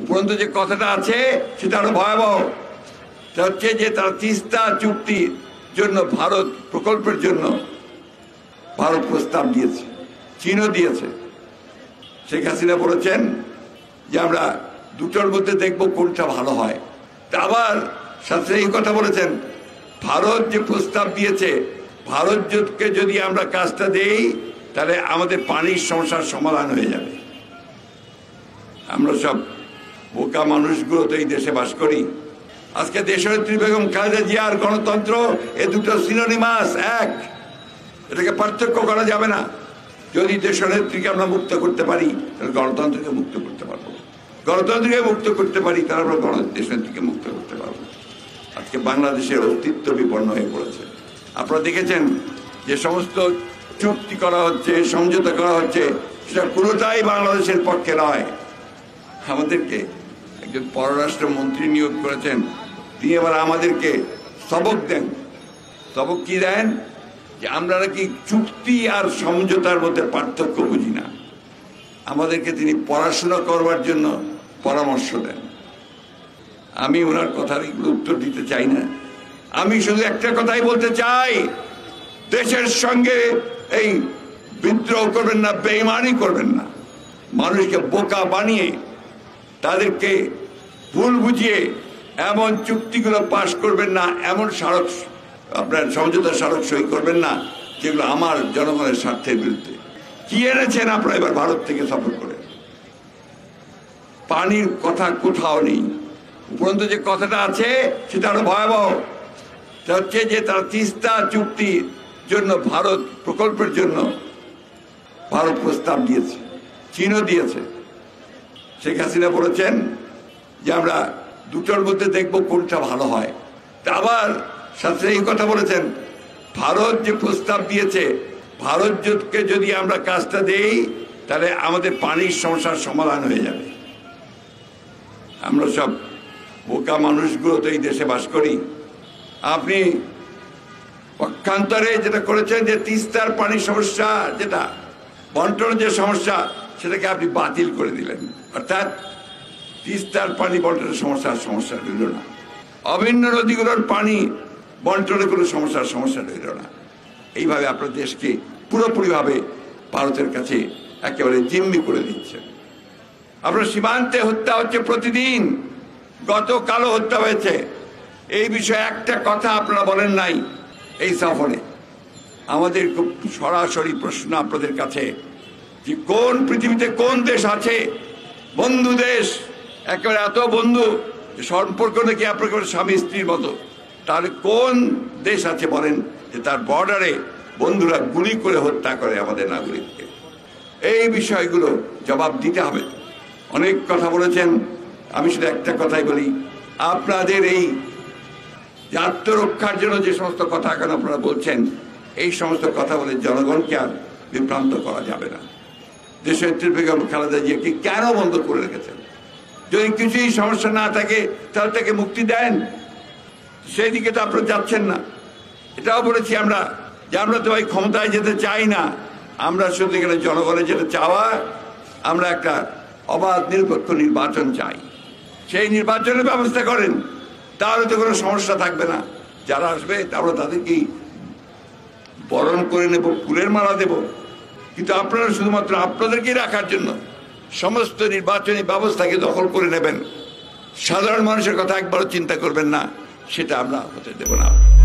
উপরন্তু যে কথাটা আছে সেটা আরো ভয়াবহ। তা হচ্ছে যে তারা তিস্তা চুক্তির জন্য ভারত প্রকল্পের জন্য ভারত প্রস্তাব দিয়েছে, চীনও দিয়েছে। শেখ হাসিনা বলেছেন যে আমরা দুটোর মধ্যে দেখব কোনটা ভালো হয়। আবার সাথে এই কথা বলেছেন ভারত যে প্রস্তাব দিয়েছে, ভারতকে যদি আমরা কাজটা দেই তাহলে আমাদের পানির সমস্যার সমাধান হয়ে যাবে। আমরা সব বোকা মানুষগুলো তো এই দেশে বাস করি। আজকে দেশনেত্রী বেগম খালেদা জিয়া আর গণতন্ত্র এ দুটো সিনোনিমাস, এক, এটাকে পার্থক্য করা যাবে না। যদি দেশনেত্রীকে আমরা মুক্ত করতে পারি তাহলে গণতন্ত্রকে মুক্ত করতে পারবো, গণতন্ত্রকে মুক্ত করতে পারি তাহলে আমরা দেশনেত্রীকে মুক্ত করতে পারবো। আজকে বাংলাদেশের অস্তিত্ব বিপন্ন হয়ে পড়েছে। আপনারা দেখেছেন যে সমস্ত চুক্তি করা হচ্ছে, সমঝোতা করা হচ্ছে, সেটা পুরোটাই বাংলাদেশের পক্ষে নয়। আমাদেরকে একজন পররাষ্ট্র মন্ত্রী নিয়োগ করেছেন, তিনি এবার আমাদেরকে সবক দেন। সবক কি দেন? যে আমরা নাকি চুক্তি আর সমঝোতার মধ্যে পার্থক্য বুঝি না। আমাদেরকে তিনি পড়াশোনা করবার জন্য পরামর্শ দেন। আমি ওনার কথার এগুলো উত্তর দিতে চাই না। আমি শুধু একটা কথাই বলতে চাই, দেশের সঙ্গে এই বিদ্রোহ করবেন না, বেঈমানি করবেন না। মানুষকে বোকা বানিয়ে তাদেরকে ভুল বুঝিয়ে এমন চুক্তিগুলো পাশ করবেন না, এমন স্মারক আপনার সমঝোতা স্মারক সই করবেন না যেগুলো আমার জনগণের স্বার্থের বিরুদ্ধে। কি এনেছেন আপনারা এবার ভারত থেকে সফর করে? পানির কথা কোথাও নেই। উপরন্তু যে কথাটা আছে সেটা আরো ভয়াবহ। তা হচ্ছে যে তারা তিস্তা চুক্তির জন্য ভারত প্রকল্পের জন্য ভারত প্রস্তাব দিয়েছে, চীনও দিয়েছে। শেখ হাসিনা বলেছেন যে আমরা দুটোর মধ্যে দেখব কোনটা ভালো হয়। তা আবার সাথে এই কথা বলেছেন ভারত যে প্রস্তাব দিয়েছে, ভারতকে যদি আমরা কাজটা দেই তাহলে আমাদের পানির সমস্যার সমাধান হয়ে যাবে। আমরা সব বোকা মানুষগুলো তো এই দেশে বাস করি। আপনি পক্ষান্তরে যেটা করেছেন যে তিস্তার পানির সমস্যা, যেটা বন্টনের যে সমস্যা, সেটাকে আপনি বাতিল করে দিলেন। অর্থাৎ তিস্তার পানি বন্টনের সমস্যা রইল না, অভিন্ন নদীগুলোর পানি বন্টনের কোনো সমস্যা রইল না। এইভাবে আপনার দেশকে পুরোপুরিভাবে ভারতের কাছে একেবারে জিম্মি করে দিচ্ছেন। আপনার সীমান্তে হত্যা হচ্ছে প্রতিদিন, গতকালও হত্যা হয়েছে। এই বিষয়ে একটা কথা আপনারা বলেন নাই এই সফরে। আমাদের খুব সরাসরি প্রশ্ন আপনাদের কাছে যে কোন পৃথিবীতে কোন দেশ আছে বন্ধু দেশ, একেবারে এত বন্ধু সম্পর্ক নাকি আপনার স্বামী স্ত্রীর মতো, তাহলে কোন দেশ আছে বলেন যে তার বর্ডারে বন্ধুরা গুলি করে হত্যা করে আমাদের নাগরিককে? এই বিষয়গুলো জবাব দিতে হবে। অনেক কথা বলেছেন, আমি শুধু একটা কথাই বলি, আপনাদের এই আত্মরক্ষার জন্য যে সমস্ত কথা এখন আপনারা বলছেন, এই সমস্ত কথা বলে জনগণকে আর বিভ্রান্ত করা যাবে না। দেশনেত্রী বেগম খালেদা জিয়াকে কেন বন্ধ করে রেখেছেন? যদি কিছুই সমস্যা না থাকে তাহলে তাকে মুক্তি দেন। সেই দিকে তো আপনারা যাচ্ছেন না। এটাও বলেছি আমরা যে আমরা তো ওই ক্ষমতায় যেতে চাই না, আমরা শুধু এখানে জনগণের যেটা চাওয়া, আমরা একটা অবাধ নিরপেক্ষ নির্বাচন চাই। সেই নির্বাচনের ব্যবস্থা করেন, তাহলে তো কোনো সমস্যা থাকবে না। যারা আসবে আমরা তাদেরকেই বরণ করে নেব, ফুলের মালা দেব। কিন্তু আপনারা শুধুমাত্র আপনাদেরকেই রাখার জন্য সমস্ত নির্বাচনী ব্যবস্থাকে দখল করে নেবেন, সাধারণ মানুষের কথা একবারও চিন্তা করবেন না, সেটা আমরা হতে দেব না।